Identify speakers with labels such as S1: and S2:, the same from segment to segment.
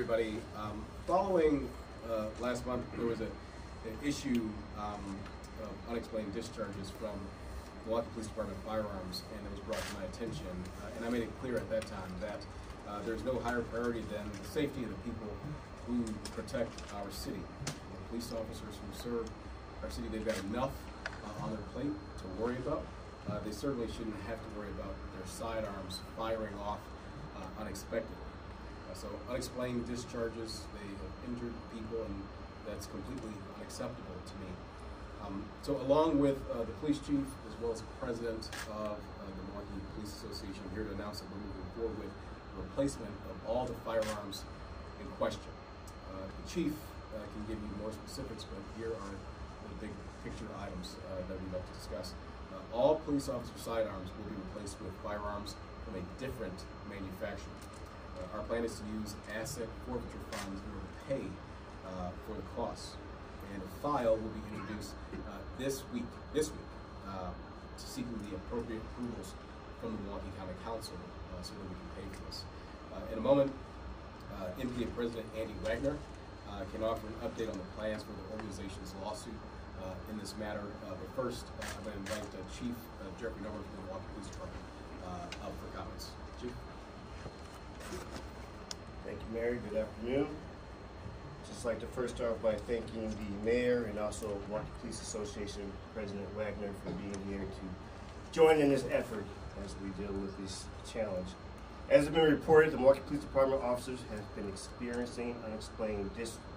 S1: everybody. Following last month, there was an issue of unexplained discharges from the Milwaukee Police Department firearms, and it was brought to my attention. And I made it clear at that time that there's no higher priority than the safety of the people who protect our city. The police officers who serve our city, they've got enough on their plate to worry about. They certainly shouldn't have to worry about their sidearms firing off unexpectedly. So unexplained discharges, they have injured people, and that's completely unacceptable to me. So along with the police chief, as well as the president of the Milwaukee Police Association, I'm here to announce that we're moving forward with the replacement of all the firearms in question. The chief can give you more specifics, but here are the big picture items that we'd like to discuss. All police officer sidearms will be replaced with firearms from a different manufacturer. Our plan is to use asset forfeiture funds in order to pay for the costs. And a file will be introduced this week, seeking the appropriate approvals from the Milwaukee County Council so that we can pay for this. In a moment, MPA President Andy Wagner can offer an update on the plans for the organization's lawsuit in this matter. But first, I'm going to invite Chief Jeffrey Norman from the Milwaukee Police Department up for comments. Chief.
S2: Thank you, Mary. Good afternoon. Just like to first start by thanking the mayor and also Milwaukee Police Association President Wagner for being here to join in this effort as we deal with this challenge. As has been reported, the Milwaukee Police Department officers have been experiencing unexplained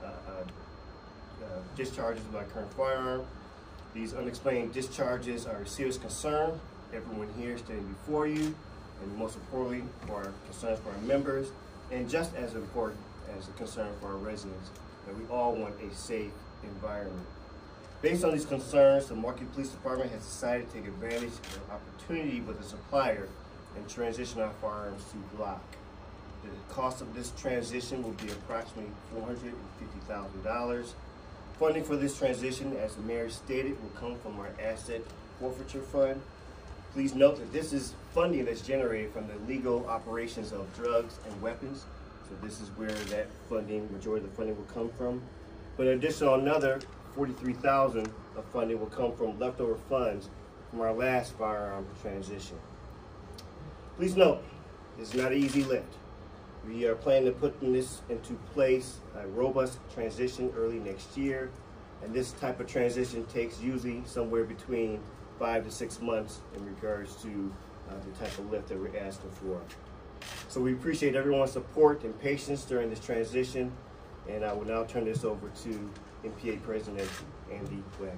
S2: discharges of our current firearm. These unexplained discharges are a serious concern. Everyone here standing before you, and most importantly, for our concerns for our members, and just as important as a concern for our residents, that we all want a safe environment. Based on these concerns, the Milwaukee Police Department has decided to take advantage of an opportunity with a supplier and transition our firearms to Glock. The cost of this transition will be approximately $450,000. Funding for this transition, as the mayor stated, will come from our asset forfeiture fund. Please note that this is funding that's generated from the legal operations of drugs and weapons. So this is where that funding, majority of the funding will come from. But in addition, another $43,000 of funding will come from leftover funds from our last firearm transition. Please note, it's not an easy lift. We are planning to put this into place, a robust transition early next year. And this type of transition takes usually somewhere between 5 to 6 months in regards to the type of lift that we're asking for. So we appreciate everyone's support and patience during this transition, and I will now turn this over to MPA President Andy Wagner.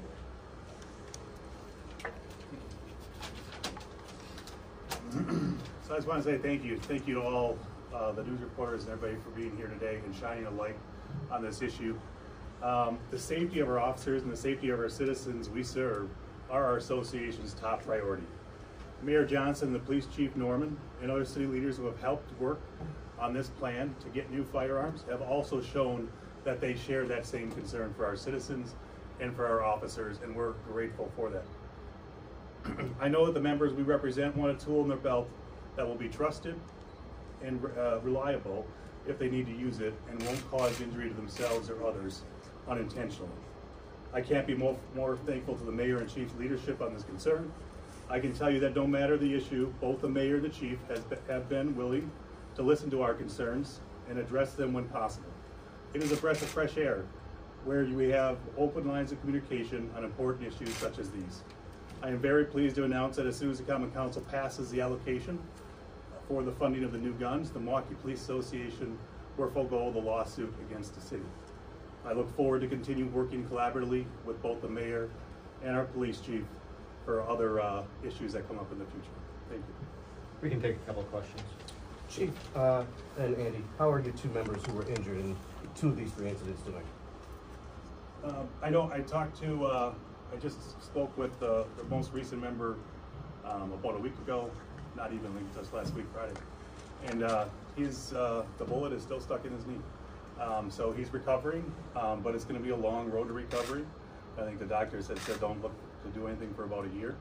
S3: So I just want to say thank you. Thank you to all the news reporters and everybody for being here today and shining a light on this issue. The safety of our officers and the safety of our citizens we serve are our association's top priority. Mayor Johnson, the police chief Norman, and other city leaders who have helped work on this plan to get new firearms have also shown that they share that same concern for our citizens and for our officers, and we're grateful for that. I know that the members we represent want a tool in their belt that will be trusted and reliable if they need to use it and won't cause injury to themselves or others unintentionally. I can't be more thankful to the mayor and chief's leadership on this concern. I can tell you that no matter the issue, both the mayor and the chief have been willing to listen to our concerns and address them when possible. It is a breath of fresh air where we have open lines of communication on important issues such as these. I am very pleased to announce that as soon as the Common Council passes the allocation for the funding of the new guns, the Milwaukee Police Association will forego the lawsuit against the city. I look forward to continue working collaboratively with both the mayor and our police chief for other issues that come up in the future. Thank you.
S4: We can take a couple of questions. Chief and Andy, how are your two members who were injured in 2 of these 3 incidents doing?
S3: I know I talked to, I just spoke with the most recent member about a week ago, not even just last week, Friday. And the bullet is still stuck in his knee. So he's recovering, but it's going to be a long road to recovery. I think the doctors had said don't look to do anything for about a year.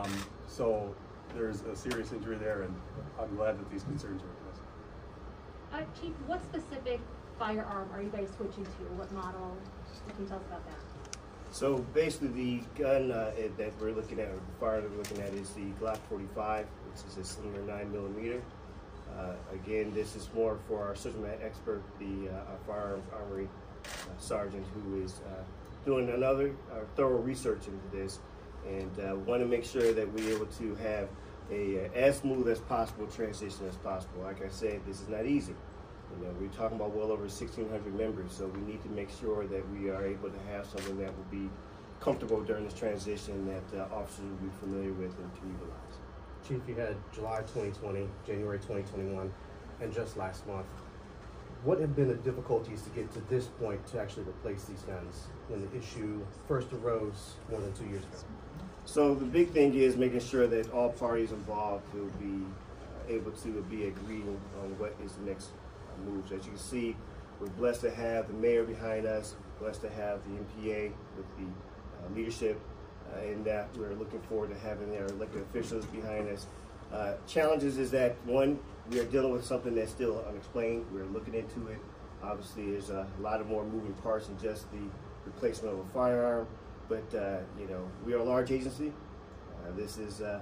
S3: So there's a serious injury there, and I'm glad that these concerns are addressed.
S5: Chief, what specific firearm are you guys switching to? What model? Can you tell us about that?
S2: So basically, the gun that we're looking at, or the firearm that we're looking at, is the Glock 45, which is a slimmer 9mm. Again, this is more for our subject matter expert, the our firearms armory sergeant, who is doing another thorough research into this, and want to make sure that we're able to have a as smooth as possible transition as possible. Like I said, this is not easy. You know, we're talking about well over 1,600 members, so we need to make sure that we are able to have something that will be comfortable during this transition, that officers will be familiar with and to utilize.
S4: Chief, you had July 2020, January 2021, and just last month. What have been the difficulties to get to this point to actually replace these guns when the issue first arose more than 2 years ago?
S2: So the big thing is making sure that all parties involved will be able to be agreeing on what is the next moves. As you can see, we're blessed to have the mayor behind us, blessed to have the MPA with the leadership, and that we're looking forward to having our elected officials behind us. Challenges is that, one, we are dealing with something that's still unexplained. We're looking into it. Obviously, there's a lot of more moving parts than just the replacement of a firearm, but you know, we are a large agency. This is the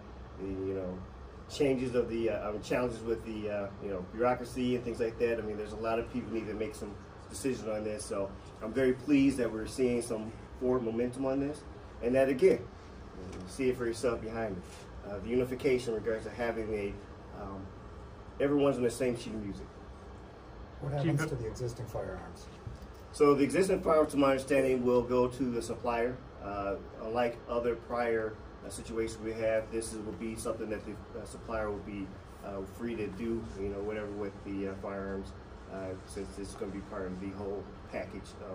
S2: changes of the challenges with the bureaucracy and things like that. I mean, there's a lot of people need to make some decisions on this. So I'm very pleased that we're seeing some forward momentum on this, and that again, you see it for yourself behind me. The unification in regards to having a everyone's on the same sheet of music.
S6: What happens to the existing firearms?
S2: So the existing firearms, to my understanding, will go to the supplier. Unlike other prior situations we have, this will be something that the supplier will be free to do, whatever with the firearms, since it's going to be part of the whole package of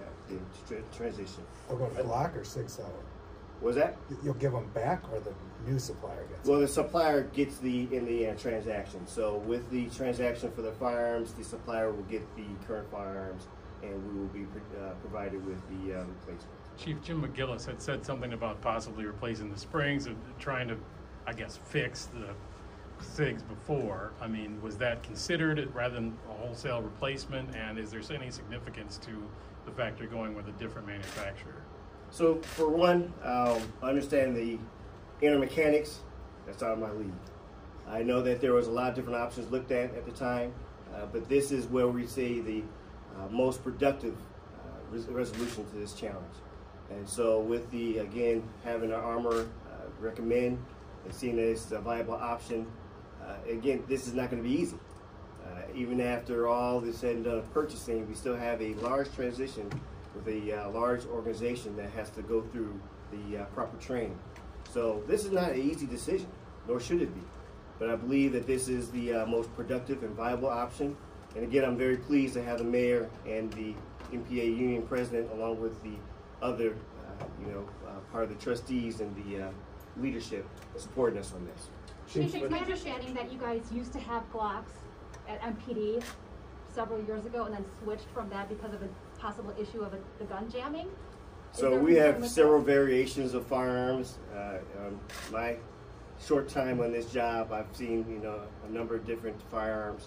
S2: the transition.
S6: Or go to Glock or Sig Sauer?
S2: Was that?
S6: You'll give them back, or the new supplier gets
S2: Well, the supplier gets in the transaction. So with the transaction for the firearms, the supplier will get the current firearms, and we will be provided with the replacement.
S7: Chief Jim McGillis had said something about possibly replacing the springs and trying to, I guess, fix the SIGs before. I mean, was that considered rather than a wholesale replacement? And is there any significance to the fact you're going with a different manufacturer?
S2: So for one, understand the inner mechanics, that's out of my league. I know that there was a lot of different options looked at the time, but this is where we see the most productive resolution to this challenge. And so with the, again, having our armor recommend and seeing that it's a viable option, again, this is not going to be easy. Even after all this said and done of purchasing, we still have a large transition with a large organization that has to go through the proper training. So this is not an easy decision, nor should it be. But I believe that this is the most productive and viable option. And again, I'm very pleased to have the mayor and the MPA union president, along with the other, part of the trustees and the leadership supporting us on this.
S5: Chief, it's my understanding that you guys used to have Glocks at MPD several years ago and then switched from that because of a possible issue of the gun jamming?
S2: So we have several variations of firearms. My short time on this job, I've seen a number of different firearms.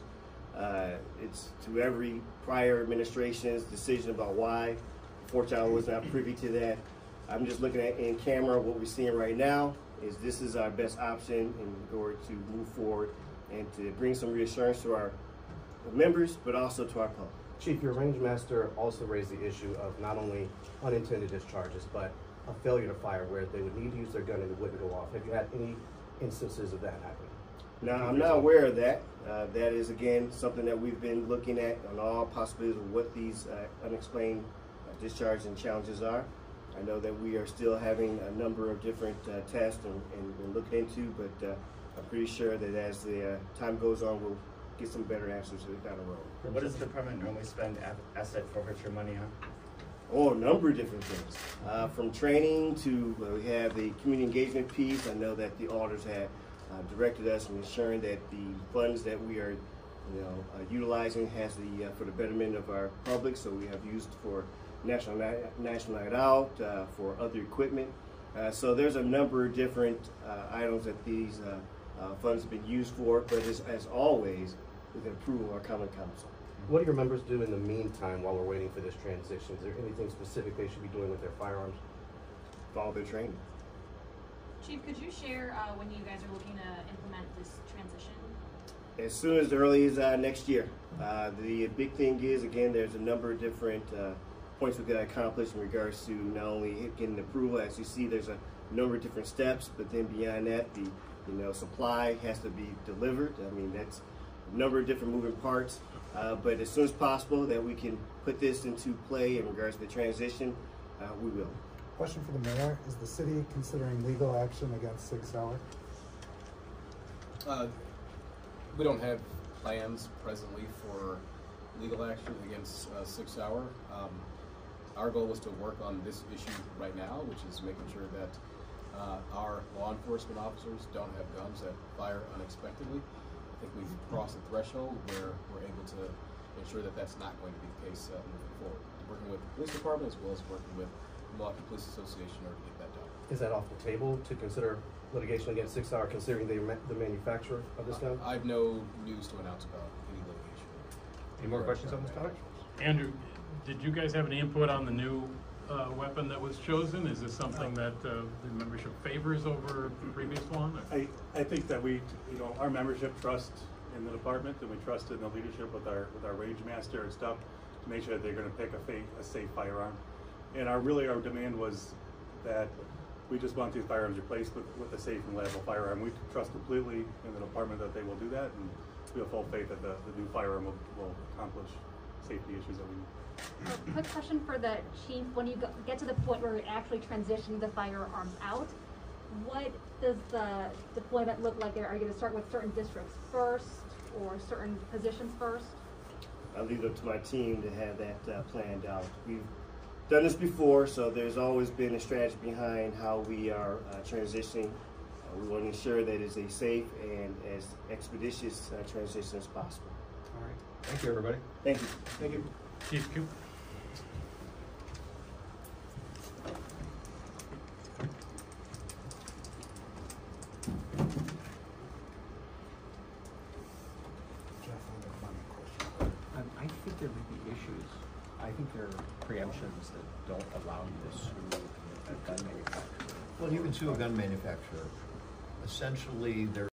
S2: It's to every prior administration's decision about why. Unfortunately, I was not privy to that. I'm just looking at in camera what we're seeing right now is this is our best option in order to move forward and to bring some reassurance to our members, but also to our public.
S4: Chief, your range master also raised the issue of not only unintended discharges, but a failure to fire where they would need to use their gun and it wouldn't go off. Have you had any instances of that happening?
S2: Now, I'm not aware of that. That is, again, something that we've been looking at on all possibilities of what these unexplained discharges and challenges are. I know that we are still having a number of different tests and looking into, but I'm pretty sure that as the time goes on, we'll get some better answers down the road.
S8: What does the department normally spend asset forfeiture money on?
S2: Oh, a number of different things. From training to, we have the community engagement piece. I know that the auditors had directed us in ensuring that the funds that we are utilizing has for the betterment of our public. So we have used for National Night Out, for other equipment. So there's a number of different items that these funds have been used for, but as always, with approval of our common council.
S4: What do your members do in the meantime while we're waiting for this transition? Is there anything specific they should be doing with their firearms?
S2: Follow their training.
S9: Chief, could you share when you guys are looking to implement this transition?
S2: As soon as early as next year. The big thing is, again, there's a number of different points we got to accomplish in regards to not only getting approval. As you see, there's a number of different steps, but then beyond that, the supply has to be delivered. I mean, that's a number of different moving parts. But as soon as possible that we can put this into play in regards to the transition, we will.
S6: Question for the mayor: is the city considering legal action against Sig Sauer?
S1: We don't have plans presently for legal action against Sig Sauer. Our goal was to work on this issue right now, which is making sure that our law enforcement officers don't have guns that fire unexpectedly. I think we've crossed the threshold where we're able to ensure that that's not going to be the case moving forward. Working with the police department as well as working with the Milwaukee Police Association in order to get that done.
S4: Is that off the table to consider litigation against Sig Sauer, considering the manufacturer of this gun?
S1: I have no news to announce about any litigation.
S10: Any more questions on this topic?
S7: Andrew, did you guys have any input on the new weapon that was chosen? Is this something that the membership favors over the previous one?
S3: I think that we, our membership trusts in the department, and we trust in the leadership with our range master and stuff to make sure that they're going to pick a safe firearm. And our demand was that we just want these firearms replaced with a safe and reliable firearm. We trust completely in the department that they will do that, and we have full faith that the new firearm will accomplish safety issues that we need.
S5: A quick question for the chief: when you get to the point where you're actually transitioning the firearms out, what does the deployment look like? Are you going to start with certain districts first, or certain positions first?
S2: I'll leave it up to my team to have that planned out. We've done this before, so there's always been a strategy behind how we are transitioning. We want to ensure that it's a safe and as expeditious transition as possible.
S10: All right. Thank you, everybody.
S2: Thank you. Thank you.
S7: Chief Coop.
S10: I think there may be issues. I think there are preemptions that don't allow you to sue a gun manufacturer.
S11: Well, you can sue a gun manufacturer. Essentially, there